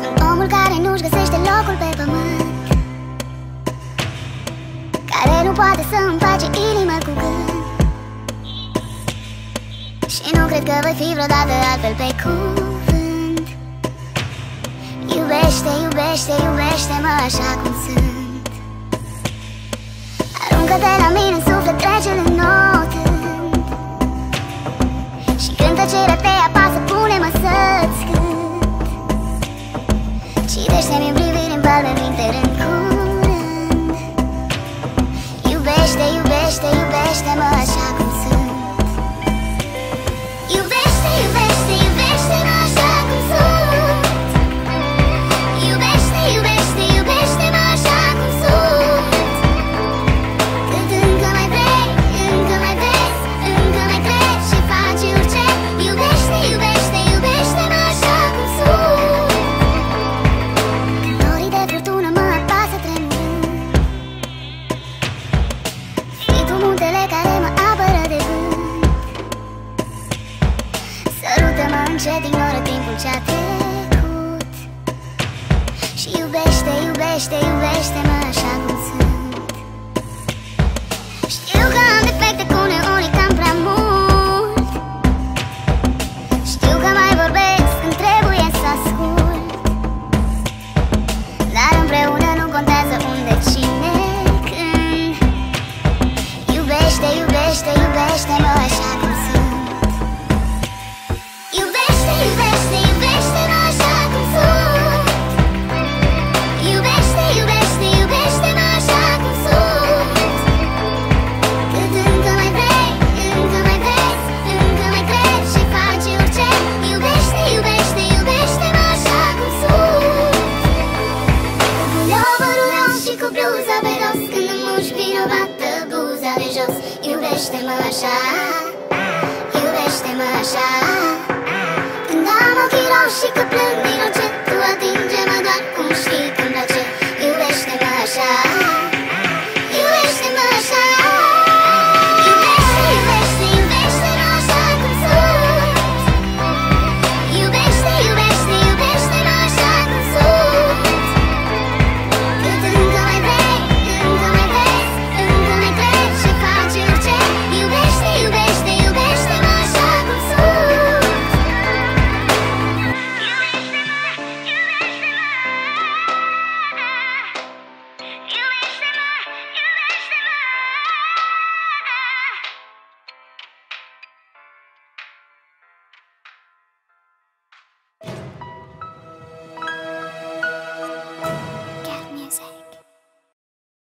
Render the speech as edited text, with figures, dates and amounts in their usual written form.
Omul care nu-și găsește locul pe pământ, care nu poate să împace inima cu gând. Și nu cred că voi fi vreodată altfel pe cuvânt. Iubește, iubește, iubește-mă așa cum sunt. Aruncă-te la mine în suflet, trece-l în notă. Și când tăcerea te apasă, pune-mă să-ți cânt. Citește-mi în priviri, în palme, minte rând cu rând. Iubește, iubește, iubește-mă așa cum sunt. Iubește, iubește, iubește-mă așa cum sunt. Iubește, iubește, iubește-mă așa cum sunt. Cât încă mai vrei, încă mai vezi, încă mai treci și faci orice. Iubește, iubește, iubește-mă așa cum sunt. Când norii de furtună mă apasă tremurând, fii tu muntele care mă apără de vânt. Sărută-mă încet, ignoră timpul ce-a trecut. Și iubește, iubește, iubește-mă așa cum sunt. Știu că am defecte cu uneori cam prea mult. Știu că mai vorbesc când trebuie să ascult. Dar împreună nu contează unde, cine, când. Iubește, iubește, iubește-mă așa cum sunt. Iubește, iubește, iubește-mă așa cum sunt. Iubește, iubește, iubește-mă așa cum sunt. Cât încă mai vrei, încă mai vezi, încă mai treci și faci orice. Iubește, iubește, iubește-mă așa cum sunt. Cu puloverul roz și cu bluza pe dos, când îmi muși vinovată buza de jos. Iubește-mă așa, iubește-mă așa. Când am ochii roșii că plâng